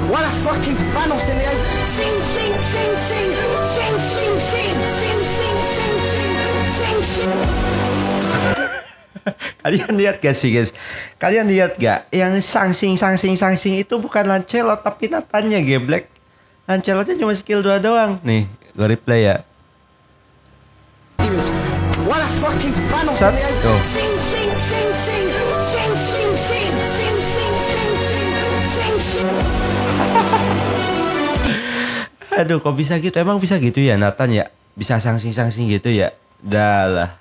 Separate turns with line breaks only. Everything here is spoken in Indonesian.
What a fucking Thanos in there. Sing, sing, sing, sing, sing, sing, sing, sing, sing, sing, sing, sing.
Kalian lihat gak sih guys? Kalian lihat gak? Yang sangsing itu bukan Lancelot tapi Nathannya geblek. Lancelotnya cuma skill 2 doang. Nih, gue replay ya.
What a fucking Thanos in there.
Go.
Sing, sing, sing, sing, sing, sing, sing, sing, sing, sing, sing, sing.
Aduh, kok bisa gitu? Emang bisa gitu ya Nathan ya? Bisa sangsing gitu ya? Dah lah.